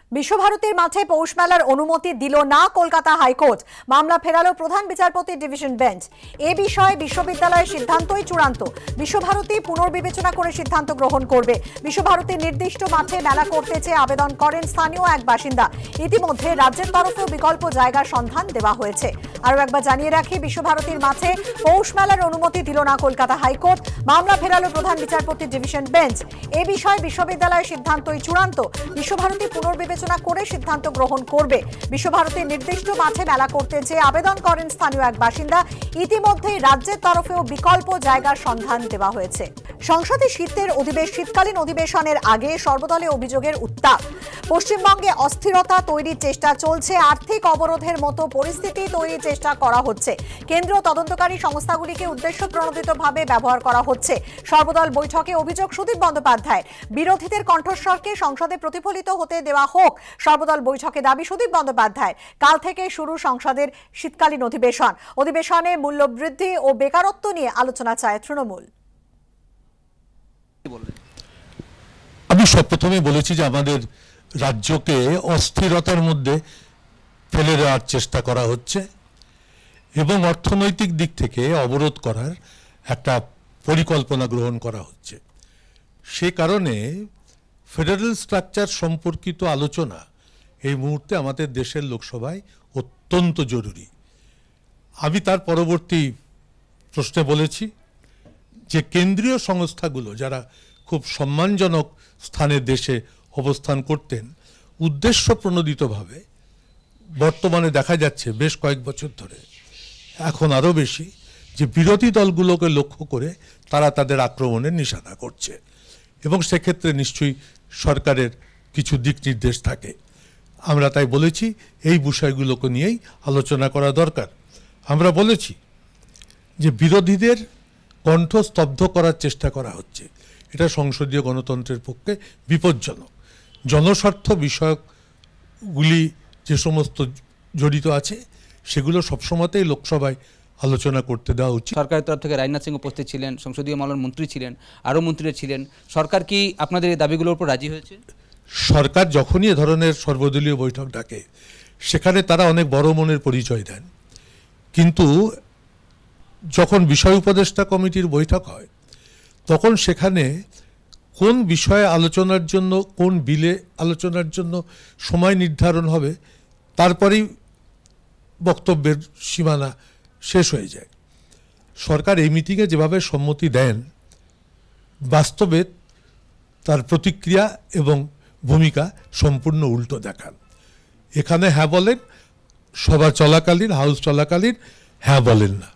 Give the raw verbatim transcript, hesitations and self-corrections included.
বিশ্বভারতীর মাঠে পৌষ মেলার অনুমতি দিল না কলকাতা হাইকোর্ট। মামলা ফেরালো প্রধান বিচারপতির ডিভিশন বেঞ্চ। এ বিষয়ে বিশ্ববিদ্যালয়ের সিদ্ধান্তই চূড়ান্ত। বিশ্বভারতী পুনর্বিবেচনা করে সিদ্ধান্ত গ্রহণ করবে। বিশ্বভারতীর নির্দিষ্ট মাঠে মেলা করতে চেয়ে আবেদন করেন স্থানীয় এক বাসিন্দা। ইতিমধ্যে রাজ্যের তরফেও বিকল্প জায়গার সন্ধান দেওয়া হয়েছে। আরও একবার জানিয়ে রাখি, বিশ্বভারতীর মাঠে পৌষ মেলার অনুমতি দিল না কলকাতা হাইকোর্ট। মামলা ফেরালো প্রধান বিচারপতির ডিভিশন বেঞ্চ। এ বিষয়ে বিশ্ববিদ্যালয়ের সিদ্ধান্তই চূড়ান্ত। বিশ্বভারতী পুনর্বিবেচনা করে সিদ্ধান্ত গ্রহণ করবে। বিশ্বভারতীর নির্দিষ্ট মাঠে মেলা করতে চেয়ে আবেদন করেন স্থানীয় এক বাসিন্দা। ইতিমধ্যেই রাজ্যের তরফেও বিকল্প জায়গার সন্ধান দেওয়া হয়েছে। সংসদে শীতের অধিবেশ শীতকালীন অধিবেশনের আগে সর্বদলীয় অভিযোগের উত্তাপ। পশ্চিমবঙ্গে অস্থিরতা তৈরির চেষ্টা চলছে। আর্থিক অবরোধের মতো পরিস্থিতি তৈরির চেষ্টা করা হচ্ছে। কেন্দ্রীয় তদন্তকারী সংস্থাগুলিকে উদ্দেশ্য প্রণোদিতভাবে ব্যবহার করা হচ্ছে। সর্বদল বৈঠকে অভিযোগ সুদীপ বন্দ্যোপাধ্যায়। বিরোধীদের কণ্ঠস্বরকে সংসদে প্রতিফলিত হতে দেওয়া হোক, সর্বদল বৈঠকে দাবি সুদীপ বন্দ্যোপাধ্যায়। কাল থেকে শুরু সংসদের শীতকালীন অধিবেশন। অধিবেশনে মূল্যবৃদ্ধি ও বেকারত্ব নিয়ে আলোচনা চায় তৃণমূল। আমি সর্বপ্রথমে বলেছি যে আমাদের রাজ্যকে অস্থিরতার মধ্যে ফেলে দেওয়ার চেষ্টা করা হচ্ছে এবং অর্থনৈতিক দিক থেকে অবরোধ করার একটা পরিকল্পনা গ্রহণ করা হচ্ছে। সে কারণে ফেডারেল স্ট্রাকচার সম্পর্কিত আলোচনা এই মুহূর্তে আমাদের দেশের লোকসভায় অত্যন্ত জরুরি। আমি তার পরবর্তী প্রশ্নে বলেছি যে কেন্দ্রীয় সংস্থাগুলো যারা খুব সম্মানজনক স্থানে দেশে অবস্থান করতেন, উদ্দেশ্য প্রণোদিতভাবে বর্তমানে দেখা যাচ্ছে বেশ কয়েক বছর ধরে, এখন আরও বেশি, যে বিরোধী দলগুলোকে লক্ষ্য করে তারা তাদের আক্রমণের নিশানা করছে এবং সেক্ষেত্রে নিশ্চয়ই সরকারের কিছু দিক নির্দেশ থাকে। আমরা তাই বলেছি এই বিষয়গুলোকে নিয়েই আলোচনা করা দরকার। আমরা বলেছি যে বিরোধীদের কণ্ঠ স্তব্ধ করার চেষ্টা করা হচ্ছে, এটা সংসদীয় গণতন্ত্রের পক্ষে বিপজ্জনক। জনস্বার্থ বিষয়গুলি যে সমস্ত জড়িত আছে সেগুলো সবসময়তেই লোকসভায় আলোচনা করতে দেওয়া উচিত। সরকারের তরফ থেকে রাজনাথ সিং উপস্থিত ছিলেন, সংসদীয় মামলার মন্ত্রী ছিলেন, আরও মন্ত্রীরা ছিলেন। সরকার কি আপনাদের এই দাবিগুলোর উপর রাজি হয়েছে? সরকার যখনই এ ধরনের সর্বদলীয় বৈঠক ডাকে সেখানে তারা অনেক বড় মনের পরিচয় দেন, কিন্তু যখন বিষয় উপদেষ্টা কমিটির বৈঠক হয় তখন সেখানে কোন বিষয়ে আলোচনার জন্য, কোন বিলে আলোচনার জন্য সময় নির্ধারণ হবে তারপরেই বক্তব্যের সীমানা শেষ হয়ে যায়। সরকার এই মিটিংয়ে যেভাবে সম্মতি দেন, বাস্তবে তার প্রতিক্রিয়া এবং ভূমিকা সম্পূর্ণ উল্টো দেখান। এখানে হ্যাঁ বলেন, সভা চলাকালীন, হাউস চলাকালীন হ্যাঁ বলেন না।